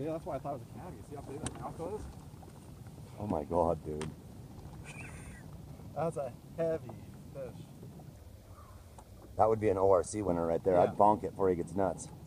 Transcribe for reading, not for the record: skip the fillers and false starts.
Yeah, that's why I thought it was a cab. You see how big that mouth is? Oh my god, dude. That's a heavy fish. That would be an ORC winner right there. Yeah. I'd bonk it before he gets nuts.